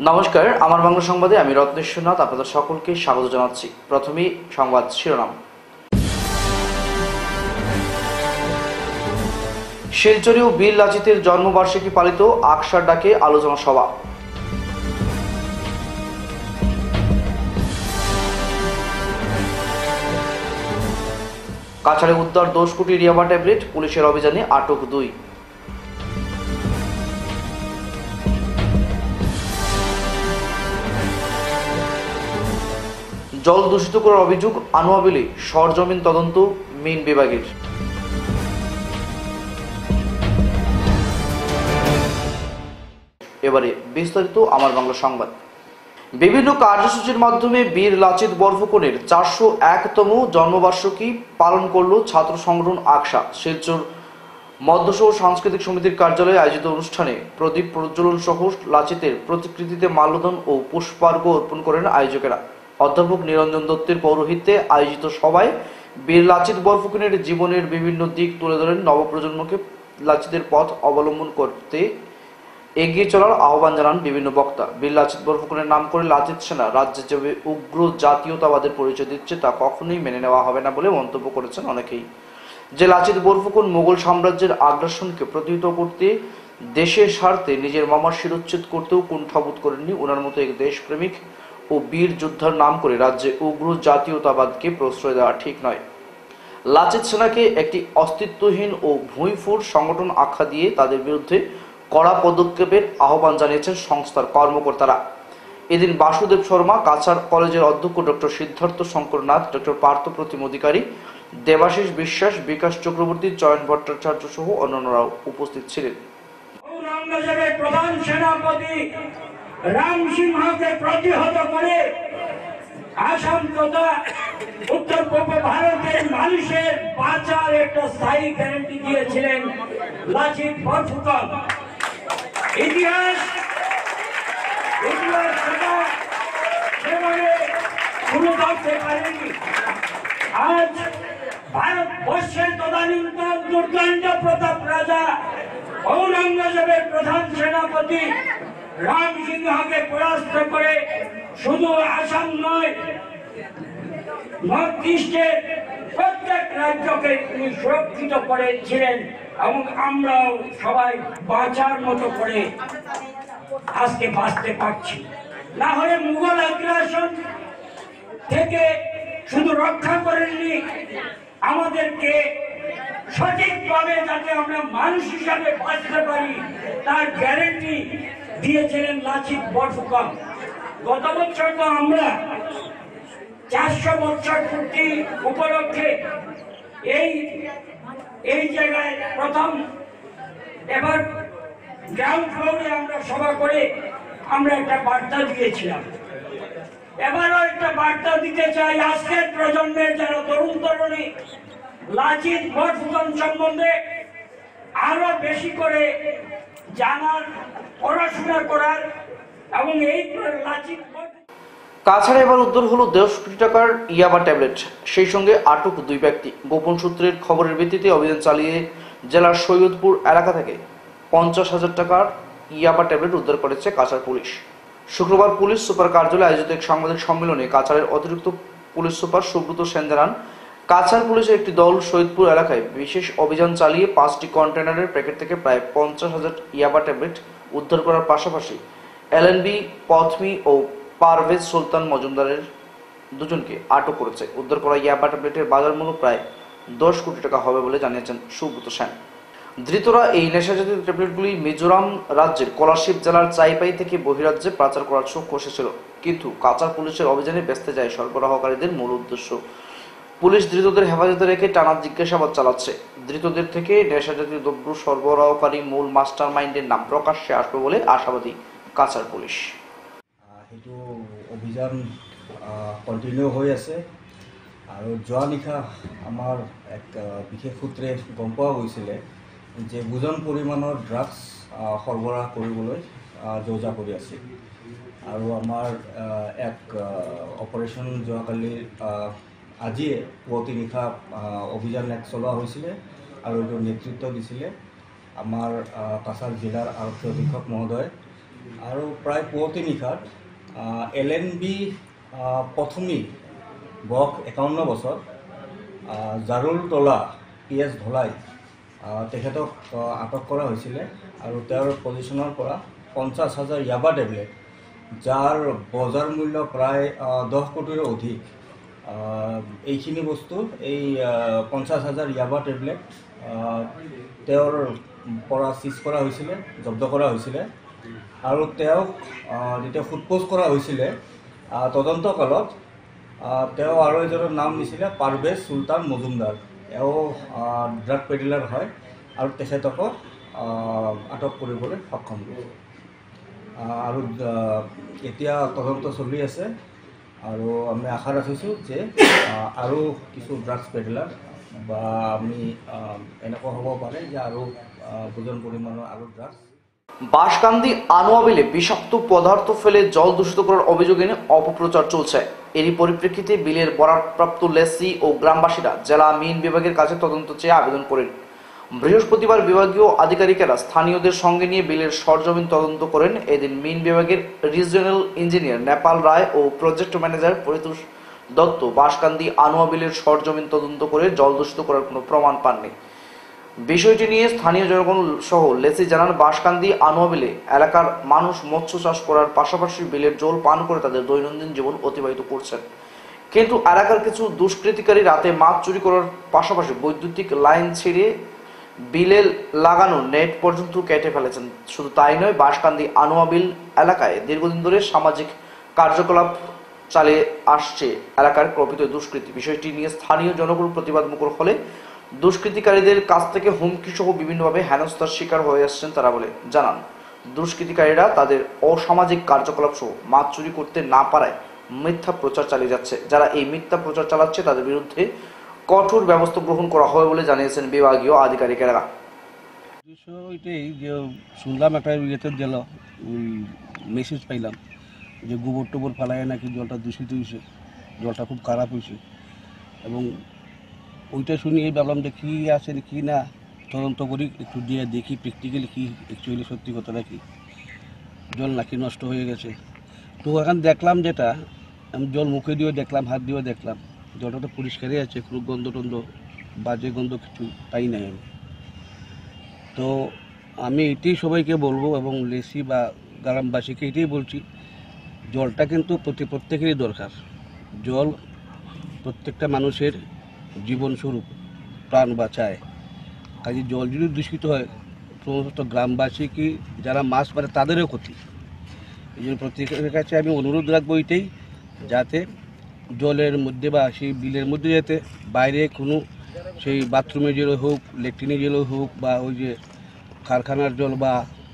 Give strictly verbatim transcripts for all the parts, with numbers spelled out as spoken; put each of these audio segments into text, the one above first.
নমস্কার, আমার বাংলা সংবাদে আমি রত্নেশ্বরনাথ আপনাদের সকলকে স্বাগত জানাচ্ছি। প্রথমেই সংবাদ শিরোনাম। শিলচরে ও বীর লাচিতের জন্মবার্ষিকী পালিত, আকসার ডাকে আলোচনা সভা। কাছাড়ে উদ্ধার দশ কোটি ইয়াবা ট্যাবলেট, পুলিশের অভিযানে আটক দুই। জল দূষিত করার অভিযোগ, আনোয়াবিলে সরজমিন তদন্ত মিন বিভাগের। এবারে বিস্তারিত আমার বাংলা সংবাদ। বিভিন্ন কার্যসূচির মাধ্যমে বীর লাচিত বরফুকনের চারশো একতম জন্মবার্ষিকী পালন করল ছাত্র সংগঠন আকসা। শিলচর মধ্যশহর সাংস্কৃতিক সমিতির কার্যালয়ে আয়োজিত অনুষ্ঠানে প্রদীপ প্রজ্বলন সহ লাচিতের প্রতিকৃতিতে মাল্যদান ও পুষ্পার্ঘ্য অর্পণ করেন আয়োজকেরা। অধ্যাপক নিরঞ্জন দত্তের পৌরোহিত্যে আয়োজিত সভায় বীর লাচিত বরফুকনের জীবনের বিভিন্ন দিক তুলে ধরেন নবপ্রজন্মকে লাচিতের পথ অবলম্বন করতে এগিয়ে চলার আহ্বান জানান বিভিন্ন বক্তা। বীর লাচিত বরফুকনের নাম করে লাচিত সেনা রাজ্যে যে উগ্র জাতীয়তাবাদের পরিচয় দিচ্ছে তা কখনোই মেনে নেওয়া হবে না বলে মন্তব্য করেছেন অনেকেই। যে লাচিত বরফুকন মোগল সাম্রাজ্যের আগ্রাসনকে প্রতিহত করতে দেশের স্বার্থে নিজের মামার শিরোচ্ছেদ করতেও কুণ্ঠাবোধ করেননি, ওনার মতো এক দেশপ্রেমিক ও বীর যোদ্ধার নাম করে রাজ্যে উগ্র জাতীয়তাবাদকে প্রশ্রয় দেওয়া ঠিক নয়। লাচিত সেনাকে একটি অস্তিত্বহীন ও ভুঁইফুর সংগঠন আখ্যা দিয়ে তাদের বিরুদ্ধে কড়া পদক্ষেপের আহ্বান জানিয়েছেন সংস্থার কর্মকর্তারা। এদিন বাসুদেব শর্মা, কাছাড় কলেজের অধ্যক্ষ ডক্টর সিদ্ধার্থ শঙ্কর নাথ, ডক্টর পার্থ প্রতিম অধিকারী, দেবাশিস বিশ্বাস, বিকাশ চক্রবর্তী, চয়ন ভট্টাচার্য সহ অন্যান্যরাও উপস্থিত ছিলেন। প্রধান সেনাপতি রাম সিংহকে প্রতিহত করে আসাম তথা উত্তর পূর্ব ভারতের মানুষের বাঁচার একটা স্থায়ী গ্যারান্টি দিয়েছিলেন লাচিত বরফুকন। ইতিহাস ইতিহাস সেভাবে শুরু করতে পারেনি। আজ ভারতবর্ষের তদানীন্তন দুর্দান্ত প্রতাপ রাজা ঔরঙ্গজেবের প্রধান সেনাপতি রাম সিংহকে পরাস্ত করে শুধু আসাম নয়, নর্থ ইস্টের প্রত্যেক রাজ্যকে তিনি সুরক্ষিত করেছিলেন এবং আমরাও সবাই বাঁচার মতো করে আজকে বাঁচতে পারছি। না হলে মুঘল আগ্রাসন থেকে শুধু রক্ষা করেননি, আমাদেরকে সঠিকভাবে যাতে আমরা মানুষ হিসাবে বাঁচতে পারি তার গ্যারেন্টি দিয়েছিলেন লাচিত বরফুকন। গত বছর তো আমরা চারশো বছর পূর্তি উপলক্ষে এই এই জায়গায় প্রথম এবার গ্রাউন্ড ফ্লোরে আমরা সভা করে আমরা একটা বার্তা দিয়েছিলাম। এবারও একটা বার্তা দিতে চাই আজকের প্রজন্মের যারা তরুণ তরুণী লাচিত বরফুকন সম্বন্ধে আরো বেশি করে জানার, পড়াশোনা করার এবং এই লাচিত কাছাড়ে এবার উদ্ধার হলো দশ কোটি টাকার ইয়াবা ট্যাবলেট, সেই সঙ্গে আটক দুই ব্যক্তি। গোপন সূত্রের খবরের ভিত্তিতে অভিযান চালিয়ে জেলার সৈয়দপুর এলাকা থেকে পঞ্চাশ হাজার টাকার ইয়াবা ট্যাবলেট উদ্ধার করেছে কাছাড় পুলিশ। শুক্রবার পুলিশ সুপার কার্যালয়ে আয়োজিত এক সাংবাদিক সম্মেলনে কাছাড়ের অতিরিক্ত পুলিশ সুপার সুব্রত সেন জানান, কাছাড় পুলিশের একটি দল সৈয়দপুর এলাকায় বিশেষ অভিযান চালিয়ে পাঁচটি কন্টেনারের প্যাকেট থেকে প্রায় পঞ্চাশ হাজার ইয়াবা ট্যাবলেট উদ্ধার করার পাশাপাশি এলএনবি পথমি ও পারভেজ সুলতান মজুমদারের দুজনকে আটক করেছে। উদ্ধার করা ইয়াবা ট্যাবলেটের বাজার মূল্য প্রায় দশ কোটি টাকা হবে বলে জানিয়েছেন সুব্রত সেন। ধৃতরা এই নেশাজাতীয় ট্যাবলেটগুলি মিজোরাম রাজ্যের কোলাশিব জেলার চাইপাই থেকে বহিরাজ্যে পাচার করার চোখ কষেছিল, কিন্তু কাছাড় পুলিশের অভিযানে ব্যস্তে যায় সরবরাহকারীদের মূল উদ্দেশ্য। পুলিশ ধৃতদের হেফাজতে রেখে টানা জিজ্ঞাসাবাদ চালাচ্ছে। ধৃতদের থেকে নেশাজাতীয় দ্রব্য সরবরাহকারী মূল মাস্টার মাইন্ডের নাম প্রকাশ্যে আসবে বলে আশাবাদী কাছাড় পুলিশ। সেইটো অভিযান কণ্টিনিউ হৈ আছে আৰু যোৱা নিশা আমাৰ এক বিশেষ সূত্ৰে গম পোৱা গৈছিলে যে বুজন পৰিমাণৰ ড্ৰাগছ সৰবৰাহ কৰিবলৈ যোজা কৰি আছিল আৰু আমাৰ এক অপাৰেশ্যন যোৱাকালি আজিয়ে পুৱতি নিশা অভিযান এক চলোৱা হৈছিলে আৰু এইটো নেতৃত্ব দিছিলে আমাৰ কাছাৰ জিলাৰ আৰক্ষী অধীক্ষক মহোদয় আৰু প্ৰায় পুৱতি নিশাত এল এন বি প্ৰথমী বয়স একাৱন্ন বছৰ জাৰুল তলা পি এছ ধলাই তেখেতক আটক কৰা হৈছিলে আৰু তেওঁৰ পজিশ্যনৰ পৰা পঞ্চাছ হাজাৰ ইয়াবা টেবলেট যাৰ বজাৰ মূল্য প্ৰায় দহ কোটিৰো অধিক এইখিনি বস্তু এই পঞ্চাছ হাজাৰ ইয়াবা টেবলেট তেওঁৰ পৰা চিজ কৰা হৈছিলে জব্দ কৰা হৈছিলে আৰু তেওঁক যেতিয়া সোধপোছ কৰা হৈছিলে তদন্তকালত তেওঁ আৰু এজনৰ নাম দিছিলে পাৰভেজ চুলতান মজুমদাৰ এও ড্ৰাগ পেডিলাৰ হয় আৰু তেখেতকো আটক কৰিবলৈ সক্ষম হৈছে আৰু এতিয়া তদন্ত চলি আছে আৰু আমি আশা ৰাখিছোঁ যে আৰু কিছু ড্ৰাগছ পেডিলাৰ বা আমি এনেকুৱা হ'ব পাৰে যে আৰু বুজন পরিমাণের আরও ড্রাগস। বাঁশকান্দি আনোয়া বিলে বিষাক্ত পদার্থ ফেলে জল দূষিত করার অভিযোগ এনে অপপ্রচার চলছে। এরই পরিপ্রেক্ষিতে বিলের বরাদ্দপ্রাপ্ত লেসি ও গ্রামবাসীরা জেলা মিন বিভাগের কাছে তদন্ত চেয়ে আবেদন করেন। বৃহস্পতিবার বিভাগীয় আধিকারিকেরা স্থানীয়দের সঙ্গে নিয়ে বিলের সরজমিন তদন্ত করেন। এদিন মিন বিভাগের রিজিওনাল ইঞ্জিনিয়ার নেপাল রায় ও প্রজেক্ট ম্যানেজার পরিতোষ দত্ত বাঁশকান্দি আনোয়া বিলের সরজমিন তদন্ত করে জল দূষিত করার কোনো প্রমাণ পাননি। বিষয়টি নিয়ে স্থানীয় জনগণ সহ লেসি জানান, বাঁশকান্দি আনোয়া বিলে এলাকার মানুষ মৎস্য চাষ করার পাশাপাশি বিলের জল পান করে তাদের দৈনন্দিন জীবন অতিবাহিত করছেন। কিন্তু এলাকার কিছু দুষ্কৃতিকারী রাতে মাছ চুরি করার পাশাপাশি বৈদ্যুতিক লাইন ছিঁড়ে বিলে লাগানো নেট পর্যন্ত কেটে ফেলেছেন। শুধু তাই নয়, বাঁশকান্দি আনোয়া বিল এলাকায় দীর্ঘদিন ধরে সামাজিক কার্যকলাপ চালিয়ে আসছে এলাকার প্রকৃত দুষ্কৃতী। বিষয়টি নিয়ে স্থানীয় জনগণ প্রতিবাদ মুখর হলে দুষ্কৃতিকারীদের কাছ থেকে হুমকি সহ বিভিন্নভাবে হেনস্থার শিকার হয়ে আসছেন তারা বলে জানান। দুষ্কৃতিকারীরা তাদের অসামাজিক কার্যকলাপ সহ মাছ চুরি করতে না পারায় মিথ্যা প্রচার চালিয়ে যাচ্ছে। যারা এই মিথ্যা প্রচার চালাচ্ছে তাদের বিরুদ্ধে কঠোর ব্যবস্থা গ্রহণ করা হবে বলে জানিয়েছেন বিভাগীয় আধিকারিকেরা। এটাই যে শুনলাম একটা ইয়েতে দিল ওই মেসেজ পাইলাম যে গোবর টোবর ফেলায় নাকি জলটা দূষিত হয়েছে, জলটা খুব খারাপ হয়েছে, এবং ওইটা শুনিয়ে ভাবলাম যে কী আছে কি না তদন্ত করি, একটু দিয়ে দেখি প্র্যাকটিক্যালি কী অ্যাকচুয়ালি সত্যি কথাটা কি, জল নাকি নষ্ট হয়ে গেছে। তো এখন দেখলাম যেটা আমি জল মুখে দিয়েও দেখলাম, হাত দিয়েও দেখলাম, জলটা তো পরিষ্কারই আছে, কোনো গন্ধ টন্ধ বাজে গন্ধ কিছু পাই নাই আমি। তো আমি এটাই সবাইকে বলবো এবং লেসি বা গ্রামবাসীকে এটাই বলছি, জলটা কিন্তু প্রতি প্রত্যেকেরই দরকার। জল প্রত্যেকটা মানুষের জীবন স্বরূপ, প্রাণ বাঁচায়। কাজে জল যদি দূষিত হয় সমস্ত গ্রামবাসী কি যারা মাছ মারে তাদেরও ক্ষতি। এই জন্য প্রত্যেকের কাছে আমি অনুরোধ রাখবো এটাই, যাতে জলের মধ্যে বা সেই বিলের মধ্যে যাতে বাইরে কোনো সেই বাথরুমের জল হোক, ল্যাট্রিনের জল হোক, বা ওই যে কারখানার জল বা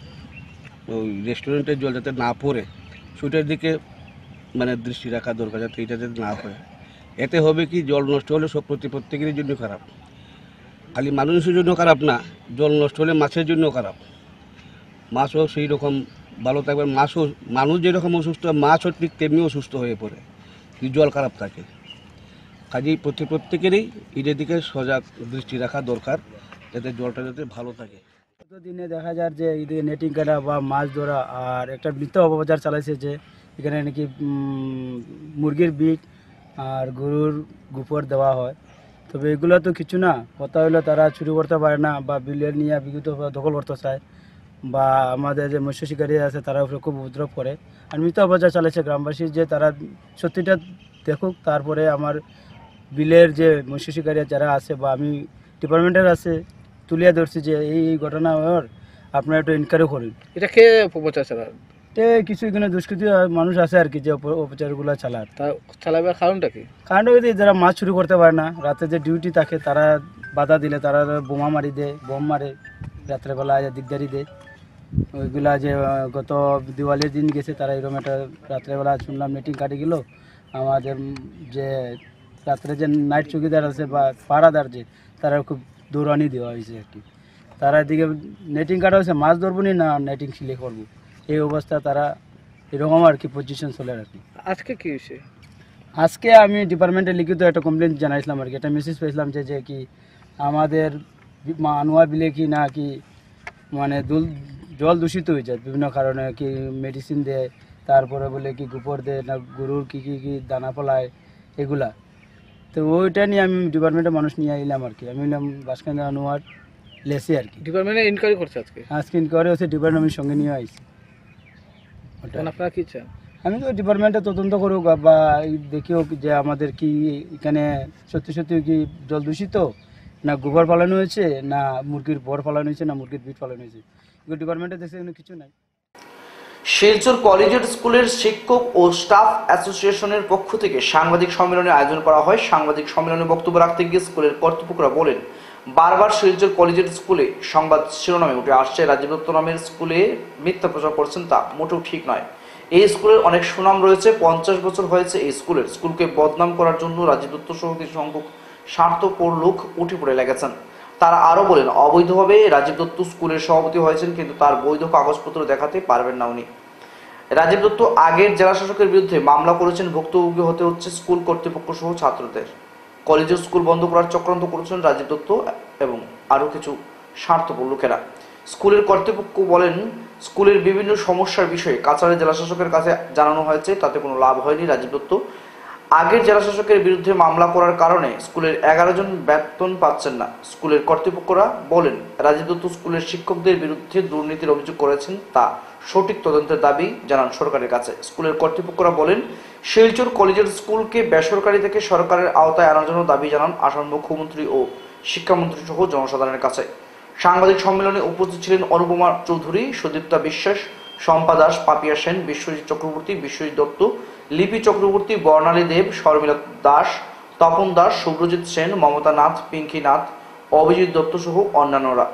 ওই রেস্টুরেন্টের জল যাতে না পড়ে সেটার দিকে মানে দৃষ্টি রাখা দরকার, যাতে এটা যাতে না হয়। এতে হবে কি, জল নষ্ট হলে সব প্রতি প্রত্যেকের জন্য খারাপ, খালি মানুষের জন্য খারাপ না, জল নষ্ট হলে মাছের জন্য খারাপ। মাছও সেই রকম ভালো থাকবে, মাছও মানুষ যেরকম অসুস্থ মাছও ঠিক তেমনি অসুস্থ হয়ে পড়ে যদি জল খারাপ থাকে। কাজেই প্রতি প্রত্যেকেরই এটার দিকে সজাগ দৃষ্টি রাখা দরকার, যাতে জলটা যাতে ভালো থাকে। দিনে দেখা যায় যে ঈদে নেটিং কাটা বা মাছ ধরা আর একটা বৃত্ত অপপ্রচার চালাইছে যে এখানে নাকি মুরগির বিট আর গরুর গোবর দেওয়া হয়। তবে এগুলো তো কিছু না, কথা হলো তারা চুরি করতে পারে না বা বিলের নিয়ে বিগত দখল করতে চায়, বা আমাদের যে মৎস্য শিকারী আছে তারা উপরে খুব উপদ্রব করে। আর মিথ্যা অপপ্রচার চালাইছে গ্রামবাসী, যে তারা সত্যিটা দেখুক, তারপরে আমার বিলের যে মৎস্য শিকারী যারা আছে বা আমি ডিপার্টমেন্টের আছে তুলিয়া ধরছি যে এই এই ঘটনা ওর আপনারা একটু ইনকোয়ারি করুন। এটা কে অপপ্রচার চালায়? তে কিছু এখানে দুষ্কৃতি মানুষ আছে আর কি, যে অপপ্রচারগুলো চালার। তা চালাবার কারণটা কি? কারণটা কি, যারা মাছ চুরি করতে পারে না, রাতে যে ডিউটি থাকে তারা বাধা দিলে তারা বোমা মারি দেয়, বোম মারে রাত্রেবেলা দিকদারি দেয়। ওইগুলা যে গত দিওয়ালির দিন গেছে তারা এরকম একটা রাত্রেবেলা শুনলাম মিটিং কাটে গেল, আমাদের যে রাত্রে যে নাইট চৌকিদার আছে বা পাহারাদার যে তারা খুব দৌড়ানি দেওয়া হয়েছে আর কি। তারা এদিকে নেটিং কাটা হয়েছে, মাছ ধরবো নি না নেটিং সিলে করবো, এই অবস্থা তারা এরকম আর কি পজিশন চলে আর কি। আজকে কি হয়েছে? আজকে আমি ডিপার্টমেন্টে লিখিত একটা কমপ্লেন জানাইছিলাম আর কি, একটা মেসেজ পেয়েছিলাম যে যে কি আমাদের আনোয়া বিলে কি না কি মানে জল দূষিত হয়ে যায় বিভিন্ন কারণে, কি মেডিসিন দেয়, তারপরে বলে কি গোবর দেয় না গরুর কি কি কি দানা ফলায় এগুলা। তো ওইটা নিয়ে আমি ডিপার্টমেন্টের মানুষ নিয়ে এলাম আর কি। আমি এলাম বাসকান্দা আনোয়ার লেসে আর কি। ডিপার্টমেন্টে ইনকোয়ারি করছে আজকে? আজকে ইনকোয়ারি হচ্ছে, ডিপার্টমেন্টের সঙ্গে নিয়ে আইছি। ওটা আপনারা কি চান? আমি তো ডিপার্টমেন্টে তদন্ত করুক বা দেখিও যে আমাদের কি এখানে সত্যি সত্যি কি জল দূষিত, না গোবর পালানো হয়েছে, না মুরগির বর পালানো হয়েছে, না মুরগির বিট পালানো হয়েছে। এগুলো ডিপার্টমেন্টে দেখছে কিছু নাই। শিলচর কলেজিয়েট স্কুলের শিক্ষক ও স্টাফ অ্যাসোসিয়েশনের পক্ষ থেকে সাংবাদিক সম্মেলনের আয়োজন করা হয়। সাংবাদিক সম্মেলনে বক্তব্য রাখতে গিয়ে স্কুলের কর্তৃপক্ষরা বলেন, বারবার শিলচর কলেজিয়েট স্কুলে সংবাদ শিরোনামে উঠে আসছে রাজীব দত্ত নামের স্কুলে মিথ্যা প্রচার করছেন, তা মোটেও ঠিক নয়। এই স্কুলের অনেক সুনাম রয়েছে, পঞ্চাশ বছর হয়েছে এই স্কুলের। স্কুলকে বদনাম করার জন্য রাজীব দত্ত সহ কিছু সংখ্যক স্বার্থপর লোক উঠে পড়ে লেগেছেন। তারা আরো বলেন, অবৈধভাবে রাজীব দত্ত স্কুলের সভাপতি হয়েছেন, কিন্তু তার বৈধ কাগজপত্র দেখাতে পারবেন না উনি। রাজীব দত্ত আগের জেলা শাসকের বিরুদ্ধে মামলা করেছেন, ভুক্তভোগী হতে হচ্ছে স্কুল কর্তৃপক্ষ সহ ছাত্রদের। কলেজের স্কুল বন্ধ করার চক্রান্ত করেছেন রাজীব দত্ত এবং আরো কিছু স্বার্থপর লোকেরা। স্কুলের কর্তৃপক্ষ বলেন, স্কুলের বিভিন্ন সমস্যার বিষয়ে কাছাড়ের জেলা শাসকের কাছে জানানো হয়েছে, তাতে কোনো লাভ হয়নি। রাজীব দত্ত আগের জেলা শাসকের বিরুদ্ধে মামলা করার কারণে স্কুলের এগারো জন বেতন পাচ্ছেন না। স্কুলের কর্তৃপক্ষরা বলেন, রাজীব দত্ত স্কুলের শিক্ষকদের বিরুদ্ধে দুর্নীতির অভিযোগ করেছেন, তা সঠিক তদন্তের দাবি জানান সরকারের কাছে। স্কুলের কর্তৃপক্ষরা বলেন, শিলচর কলেজের স্কুলকে বেসরকারি থেকে সরকারের আওতায় আনার জন্য দাবি জানান আসাম মুখ্যমন্ত্রী ও শিক্ষামন্ত্রী সহ জনসাধারণের কাছে। সাংবাদিক সম্মেলনে উপস্থিত ছিলেন অনুপমা চৌধুরী, সুদীপ্তা বিশ্বাস, শম্পা দাস, পাপিয়া সেন, বিশ্বজিৎ চক্রবর্তী, বিশ্বজিৎ দত্ত, লিপি চক্রবর্তী, বর্ণালী দেব, শর্মিলা দাস, তপন দাস, শুভ্রজিৎ সেন, মমতা নাথ, পিঙ্কি নাথ, অভিজিৎ দত্ত সহ অন্যান্যরা।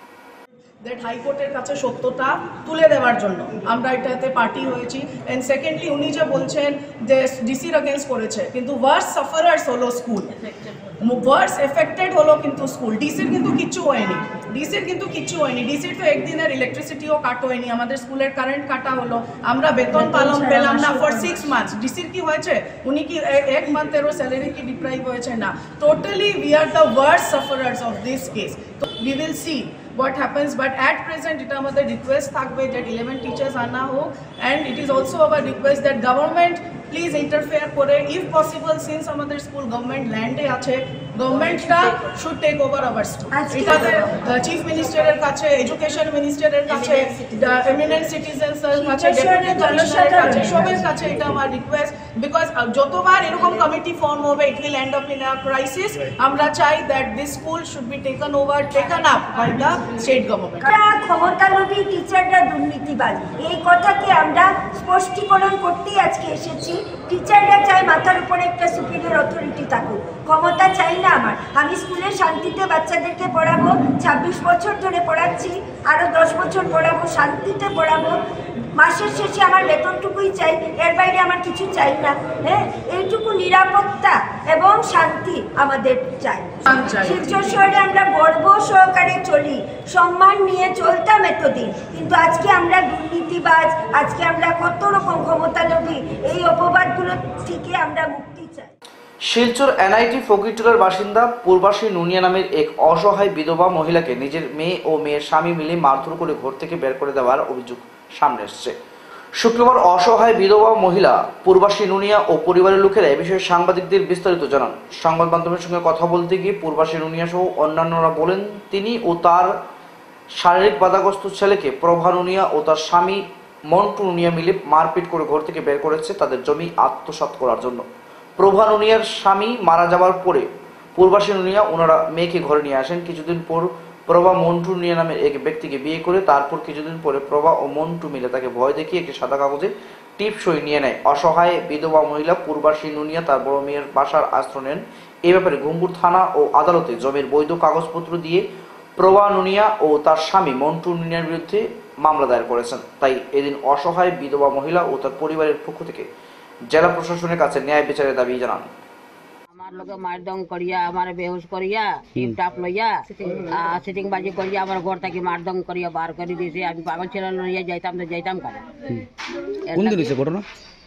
দ্যাট হাইকোর্টের কাছে সত্যতা তুলে দেওয়ার জন্য আমরা এটাতে পার্টি হয়েছি। এন্ড সেকেন্ডলি উনি যে বলছেন যে ডিসির এগেন্স্ট করেছে, কিন্তু ওয়ার্স সাফারার্স হলো স্কুল, ওয়ার্স এফেক্টেড হলো কিন্তু স্কুল। ডিসির কিন্তু কিচ্ছু হয়নি, ডিসির কিন্তু কিচ্ছু হয়নি। ডিসির তো একদিনের ইলেকট্রিসিটিও কাট হয়নি, আমাদের স্কুলের কারেন্ট কাটা হলো, আমরা বেতন পালন পেলাম না ফর সিক্স মান্থস। ডিসির কি হয়েছে? উনি কি এক মান্থেরও স্যালারি কি ডিপ্রাইভ হয়েছে? না, totally we are the worse sufferers of this case. তো we will see what happens, but at present it আমাদের রিকোয়েস্ট থাকবে that eleven teachers আনা হোক, and it is also our request that government please interfere করে if possible, since আমাদের school government ল্যান্ডে আছে, গভর্নমেন্টটা should take over our school. এটাতে চিফ মিনিস্টারের কাছে, এডুকেশন মিনিস্টারের কাছে, এমিনেন্ট সিটিজেন্স এর কাছে, ডেপুটি কমিশনারের কাছে, সবার কাছে এটা আমার রিকোয়েস্ট, বিকজ যতবার এরকম কমিটি ফর্ম হবে it will end up in a crisis. আমরা চাই that this school should be taken over, taken up by the state government. ক্ষমতালোভী টিচাররা দুর্নীতিবাজ, এই কথাকে আমরা স্পষ্টীকরণ করতেই আজকে এসেছি। টিচাররা চাই মাথার উপরে একটা সুপিরিয়র অথরিটি থাকুক, ক্ষমতা চাই না আমার। আমি স্কুলে শান্তিতে বাচ্চাদেরকে পড়াবো, ছাব্বিশ বছর ধরে পড়াচ্ছি, আরও দশ বছর পড়াবো, শান্তিতে পড়াবো। মাসের শেষে আমার বেতনটুকুই চাই, এর বাইরে আমার কিছু চাই না। হ্যাঁ, এইটুকু নিরাপত্তা এবং শান্তি আমাদের চাই। শিলচর শহরে আমরা গর্ব সহকারে চলি, সম্মান নিয়ে চলতাম এতদিন, কিন্তু আজকে আমরা দুর্নীতিবাজ, আজকে আমরা কত রকম ক্ষমতালোভী, এই অপবাদগুলো থেকে আমরা মুক্তি চাই। শিলচর এনআইটি ফকিরটোলার বাসিন্দা পূর্বাসী নুনিয়া নামের এক অসহায় বিধবা মহিলাকে নিজের মেয়ে ও মেয়ের স্বামী মিলে মারধর করে ঘর থেকে বের করে দেওয়ার অভিযোগ সামনে এসেছে। শুক্রবার অসহায় বিধবা মহিলা পূর্বাসী নুনিয়া ও পরিবারের লোকেরা এ বিষয়ে সাংবাদিকদের বিস্তারিত জানান। সংবাদ মাধ্যমের সঙ্গে কথা বলতে গিয়ে পূর্বাসী নুনিয়া সহ অন্যান্যরা বলেন, তিনি ও তার শারীরিক বাধাগ্রস্ত ছেলেকে প্রভা নুনিয়া ও তার স্বামী মন্টু নুনিয়া মিলে মারপিট করে ঘর থেকে বের করেছে তাদের জমি আত্মসাৎ করার জন্য। প্রভা নুনিয়ার স্বামী মারা যাওয়ার পরে পূর্বাসী নুনিয়া ওনারা মেয়েকে ঘরে নিয়ে আসেন। কিছুদিন পর প্রভা মন্টু নুনিয়া নামের এক ব্যক্তিকে বিয়ে করে তারপর কিছুদিন পরে প্রভা ও মন্টু মিলে তাকে ভয় দেখিয়ে একটি সাদা কাগজে টিপসই নিয়ে নেয়। অসহায় বিধবা মহিলা পূর্বাসী নুনিয়া তার বড় মেয়ের বাসার আশ্রয় নেন। এ ব্যাপারে ঘুমপুর থানা ও আদালতে জমির বৈধ কাগজপত্র দিয়ে প্রভা নুনিয়া ও তার স্বামী মন্টু নুনিয়ার বিরুদ্ধে মামলা দায়ের করেছেন। তাই এদিন অসহায় বিধবা মহিলা ও তার পরিবারের পক্ষ থেকে জেলা প্রশাসনের কাছে ন্যায় বিচারের দাবি জানান। আমার লোকে মারদং করিয়া, আমার বেহুশ করিয়া, টিপ টাপ লইয়া, সিটিং বাজি করিয়া আমার ঘর থেকে মারদং করিয়া বার করে দিয়েছে। আমি পাগল ছেলে লইয়া যাইতাম তো যাইতাম কেন? কোন দিন হয়েছে ঘটনা?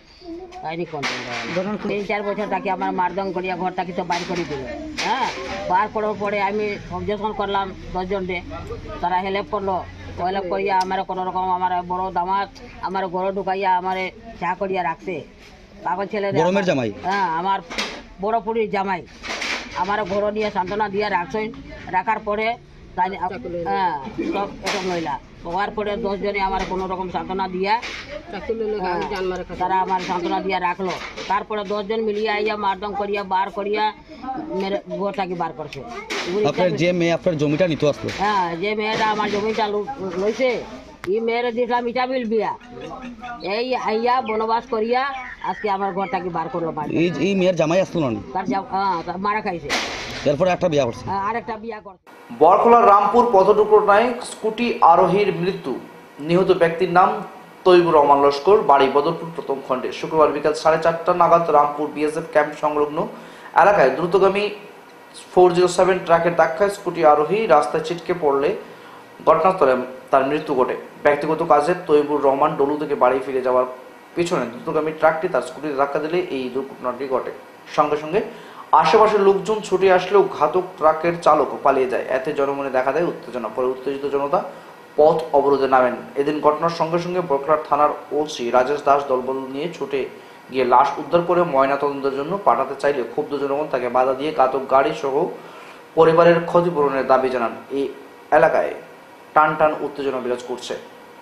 তিন চার বছর তাকে আমার মারদং করিয়া ঘর থেকে তো বার করে দিল। হ্যাঁ, বার করার পরে আমি অবজেকশন করলাম দশজনকে, তারা হেল্প করলো, ওইলা করিয়া আমার কোনো রকম আমার বড় দামাত আমার ঘরে ঢুকাইয়া আমার চা করিয়া রাখছে কাগজ ছেলে গরমের জামাই হ্যাঁ আমার বড় পুরীর জামাই আমার ঘর নিয়ে সান্ত্বনা দিয়ে রাখছেন রাখার পরে তাই হ্যাঁ সব এটা মহিলা হওয়ার পরে দশ জনে আমার কোনো রকম সান্ত্বনা দিয়া তারা আমার সান্ত্বনা দিয়া রাখলো তারপরে দশজন মিলিয়ে আইয়া মারদম করিয়া বার করিয়া মেরে ঘরটাকে বার করছে আপনার যে মেয়ে আপনার জমিটা নিতে আসলো হ্যাঁ যে মেয়েটা আমার জমিটা লইছে এই মেয়ের দিয়েছিলাম মিঠাবিল বিয়া এই আইয়া বনবাস করিয়া আজকে আমার ঘরটাকে বার করলো এই এই মেয়ের জামাই আসলো না তার হ্যাঁ মারা খাইছে এরপরে একটা বিয়া করছে আর একটা বিয়া করছে বরখলার রামপুর পথ দুর্ঘটনায় স্কুটি আরোহীর মৃত্যু নিহত ব্যক্তির নাম তৈবুর রহমান লস্কর বাড়ি বদরপুর প্রথম খণ্ডে শুক্রবার বিকাল সাড়ে চারটা নাগাদ রামপুর বিএসএফ ক্যাম্প সংলগ্ন এলাকায় দ্রুতগামী ফোর জিরো সেভেন ট্রাকের ধাক্কায় স্কুটি আরোহী রাস্তায় ছিটকে পড়লে ঘটনাস্থলে তার মৃত্যু ঘটে ব্যক্তিগত কাজে তৈবুর রহমান ডলু থেকে বাড়ি ফিরে যাওয়ার পিছনে দ্রুতগামী ট্রাকটি তার স্কুটিতে ধাক্কা দিলে এই দুর্ঘটনাটি ঘটে সঙ্গে সঙ্গে আশেপাশের লোকজন ছুটে আসলেও ঘাতক ট্রাকের চালক পালিয়ে যায় এতে জনমনে দেখা দেয় উত্তেজনা পরে উত্তেজিত জনতা পথ অবরোধে নামেন এদিন ঘটনার সঙ্গে সঙ্গে বরখলার থানার ওসি রাজেশ দাস দলবল নিয়ে ছুটে গিয়ে লাশ উদ্ধার করে ময়নাতদন্তের জন্য পাঠাতে চাইলে ক্ষুব্ধ জনগণ তাকে বাধা দিয়ে ঘাতক গাড়ি সহ পরিবারের ক্ষতিপূরণের দাবি জানান এই এলাকায় টান টান উত্তেজনা বিরাজ করছে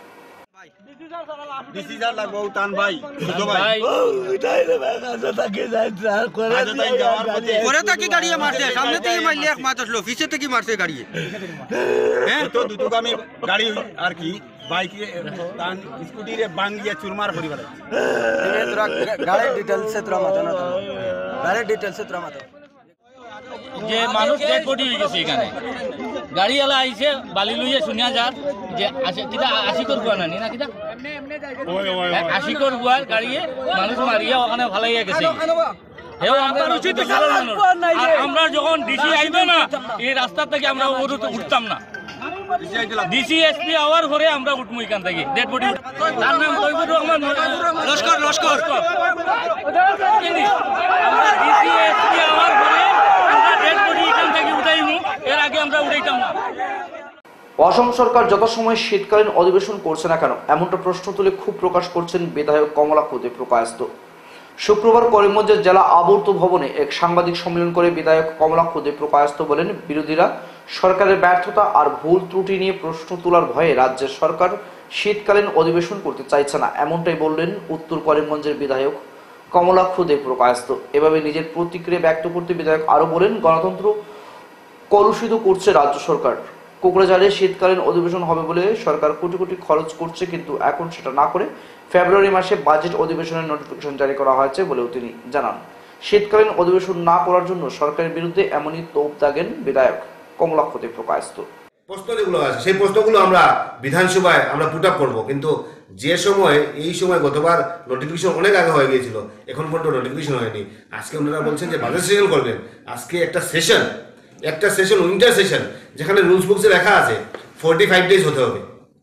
চুরমার পরিবার গাড়ির ডিটেলস গাড়ির ডিটেলস যে মানুষ ডেড বডি হয়ে গেছে এখানে গাড়িওয়ালা আইছে বালি লইয়া শুনিয়া যার যে কিটা আশি করবো না না কিটা আশি করবো আর গাড়িয়ে মানুষ মারিয়া ওখানে ভালাইয়া গেছে আমরা যখন ডিসি আইতো না এই রাস্তা থেকে আমরা উঠতাম না ডিসি এসপি আওয়ার পরে আমরা উঠবো এখান থেকে ডেড বডি তার নাম তৈবুর রহমান লস্কর লস্কর আমরা ডিসি এসপি আওয়ার পরে আমরা ডেড বডি এখান থেকে উঠাইমু এর আগে আমরা উঠাইতাম না অসম সরকার যথাসময় শীতকালীন অধিবেশন করছে না কেন এমনটা প্রশ্ন তুলে ক্ষোভ প্রকাশ করছেন বিধায়ক কমলাক্ষ দে প্রকাশিত শুক্রবার করিমগঞ্জের জেলা আবর্ত ভবনে এক সাংবাদিক সম্মেলন করে বিধায়ক কমলাক্ষ দে প্রকাশিত বলেন বিরোধীরা সরকারের ব্যর্থতা আর ভুল ত্রুটি নিয়ে প্রশ্ন তোলার ভয়ে রাজ্যের সরকার শীতকালীন অধিবেশন করতে চাইছে না এমনটাই বললেন উত্তর করিমগঞ্জের বিধায়ক কমলাক্ষ দে প্রকাশিত এভাবে নিজের প্রতিক্রিয়া ব্যক্ত করতে বিধায়ক আরো বলেন গণতন্ত্র কলুষিত করছে রাজ্য সরকার কোকড়াঝাড়ে শীতকালীন অধিবেশন হবে বলে সরকার কোটি কোটি খরচ করছে কিন্তু এখন সেটা না করে ফেব্রুয়ারি মাসে বাজেট অধিবেশনের নোটিফিকেশন জারি করা হয়েছে বলেও তিনি জানান শীতকালীন অধিবেশন না করার জন্য সরকারের বিরুদ্ধে এমনই তোপ দাগেন বিধায়ক কমলাক্ষ দে প্রকাশিত প্রশ্ন যেগুলো আছে সেই প্রশ্নগুলো আমরা বিধানসভায় আমরা পুট আপ করবো কিন্তু যে সময় এই সময় গতবার নোটিফিকেশন অনেক আগে হয়ে গিয়েছিল এখন পর্যন্ত নোটিফিকেশন হয়নি আজকে ওনারা বলছেন যে বাজেট সেশন করবেন আজকে একটা সেশন একটা সেশন উইন্টার সেশন যেখানে রুলস বুকসে লেখা আছে ফোর্টি ফাইভ ডেজ হতে হবে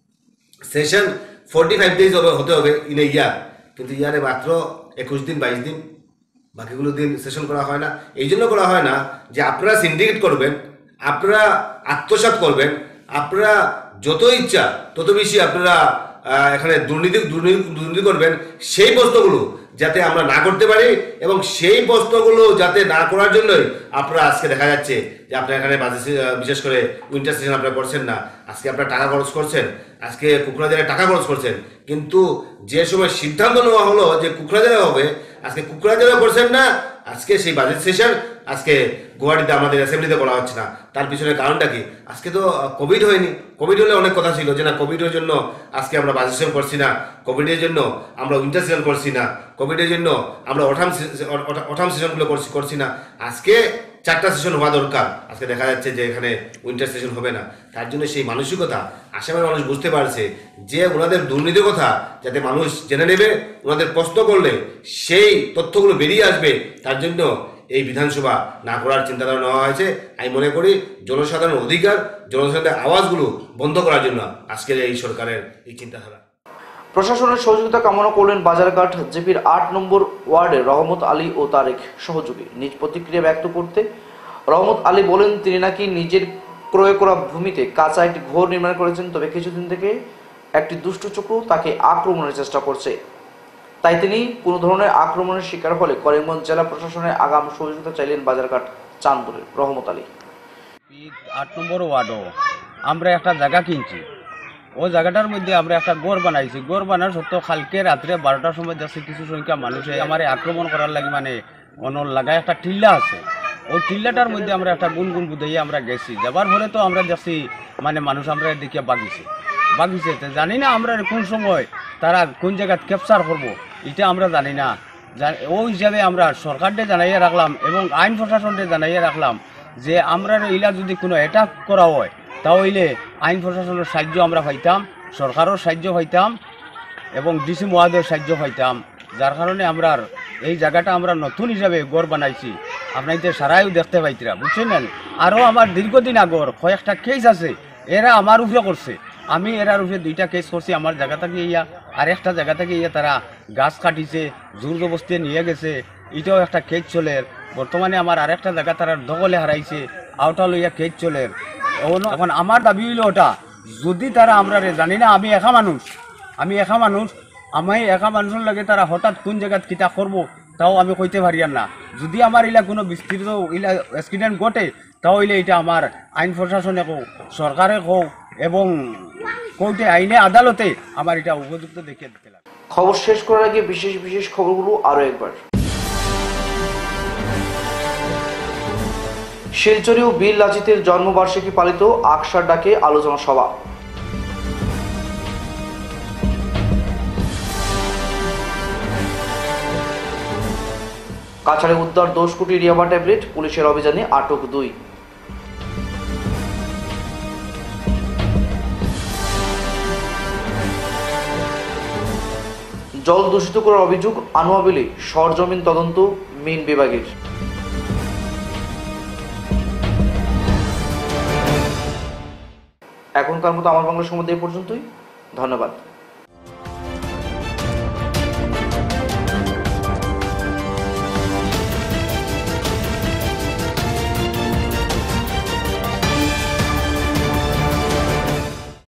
সেশন ফোর্টি ফাইভ ডেজ হতে হবে ইন এ ইয়ার কিন্তু ইয়ারে মাত্র একুশ দিন বাইশ দিন বাকিগুলো দিন সেশন করা হয় না এই জন্য করা হয় না যে আপনারা সিন্ডিকেট করবেন আপনারা আত্মসাৎ করবেন আপনারা যত ইচ্ছা তত বেশি আপনারা এখানে দুর্নীতি দুর্নীতি করবেন সেই প্রশ্নগুলো যাতে আমরা না করতে পারি এবং সেই প্রশ্নগুলো যাতে না করার জন্যই আপনারা আজকে দেখা যাচ্ছে যে আপনারা এখানে বিশেষ করে উইন্টার সেশন আপনারা করছেন না আজকে আপনারা টাকা খরচ করছেন আজকে কুকড়াঝাড়ায় টাকা খরচ করছেন কিন্তু যে সময় সিদ্ধান্ত নেওয়া হলো যে কুকড়াঝাড়া হবে আজকে কুকড়াঝাড়া করছেন না আজকে সেই বাজেট সেশন আজকে গুয়াহাটিতে আমাদের অ্যাসেম্বলিতে করা হচ্ছে না তার পিছনে কারণটা কি আজকে তো কোভিড হয়নি কোভিড হলে অনেক কথা ছিল যে না কোভিডের জন্য আজকে আমরা বাজেট সেশন করছি না কোভিডের জন্য আমরা উইন্টার সেশন করছি না কোভিডের জন্য আমরা অটাম অটাম সেশনগুলো করছি করছি না আজকে চারটা সেশন হওয়া দরকার আজকে দেখা যাচ্ছে যে এখানে উইন্টার সেশন হবে না তার জন্য সেই মানসিকতা আসামের মানুষ বুঝতে পারছে যে ওনাদের দুর্নীতির কথা যাতে মানুষ জেনে নেবে ওনাদের প্রশ্ন করলে সেই তথ্যগুলো বেরিয়ে আসবে তার জন্য এই বিধানসভা না করার চিন্তাধারা নেওয়া হয়েছে আমি মনে করি জনসাধারণের অধিকার জনসাধারণের আওয়াজগুলো বন্ধ করার জন্য আজকের এই সরকারের এই চিন্তাধারা প্রশাসনের সহযোগিতা কামনা করলেন বাজারঘাট জেপির আট নম্বর ওয়ার্ডের রহমত আলী ও তারেক সহযোগী নিজ প্রতিক্রিয়া ব্যক্ত করতে রহমত আলী বলেন তিনি নাকি নিজের ক্রয় করা ভূমিতে কাঁচা একটি ঘর নির্মাণ করেছেন, তবে কিছুদিন থেকে একটি দুষ্টু চক্র তাকে আক্রমণের চেষ্টা করছে। তাই তিনি কোনো ধরনের আক্রমণের শিকার হলে করিমগঞ্জ জেলা প্রশাসনের আগাম সহযোগিতা চাইলেন বাজারঘাট চাঁদপুরের রহমত আলী। আট নম্বর ওয়ার্ডও আমরা একটা জায়গা কিনছি, ওই জায়গাটার মধ্যে আমরা একটা গড় বানাইছি। গড় বানার সত্ত্বেও কালকে রাত্রে বারোটার সময় যাচ্ছে কিছু সংখ্যা মানুষে আমার আক্রমণ করার লাগে, মানে অনল লাগায় একটা টিল্লা আছে, ওই টিল্লাটার মধ্যে আমরা একটা গুনগুন বুঝাইয়ে আমরা গেছি। যাবার পরে তো আমরা যাচ্ছি মানে মানুষ আমরা দেখে বাগিছে বাগিছে জানি না আমরা কোন সময় তারা কোন জায়গায় ক্যাপচার করবো এটা আমরা জানি না। ওই হিসাবে আমরা সরকারকে জানাইয়া রাখলাম এবং আইন প্রশাসনকে জানাইয়া রাখলাম যে আমরা ইলা যদি কোনো অ্যাটাক করা হয় তাহলে আইন প্রশাসনের সাহায্য আমরা পাইতাম, সরকারের সাহায্য পাইতাম এবং ডিসি মহাদের সাহায্য পাইতাম। যার কারণে আমরা এই জায়গাটা আমরা নতুন হিসাবে গড় বানাইছি, আপনাদের সারাইও দেখতে পাইতরা, বুঝছেন। আরও আমার দীর্ঘদিন আগর কয়েকটা কেস আছে, এরা আমার উপরে করছে, আমি এরার উপরে দুইটা কেস করছি আমার জায়গা থেকে ইয়া, আর একটা জায়গা থেকে ইয়া তারা গাছ কাটিছে, জোর জবস্তি নিয়ে গেছে, এটাও একটা কেস চলে। বর্তমানে আমার আরেকটা জায়গা তারা দখলে হারাইছে, আওটা লইয়া কেস চলে। এখন আমার দাবি হইল ওটা যদি তারা আমরা জানি না, আমি একা মানুষ আমি একা মানুষ আমি একা মানুষের লাগে তারা হঠাৎ কোন জায়গাত কিতা করবো তাও আমি কইতে পারি না। যদি আমার ইলা কোনো বিস্তৃত ইলা অ্যাক্সিডেন্ট ঘটে তাহলে এটা আমার আইন প্রশাসনে হোক, সরকারে হোক এবং কোর্টে আইনে আদালতে আমার এটা উপযুক্ত দেখে দিতে লাগে। খবর শেষ করার আগে বিশেষ বিশেষ খবরগুলো আরো একবার। শিলচরে ও বীর লাচিতের জন্মবার্ষিকী পালিত, আকসার ডাকে আলোচনা সভা। কাছাড়ে উদ্ধার দশ কোটি রিয়াবা ট্যাবলেট, পুলিশের অভিযানে আটক দুই। জল দূষিত করার অভিযোগ আনোয়াবিলে সরজমিন তদন্ত মিন বিভাগের। এখনকার মতো আমার বাংলা সংবাদ এই পর্যন্তই। ধন্যবাদ।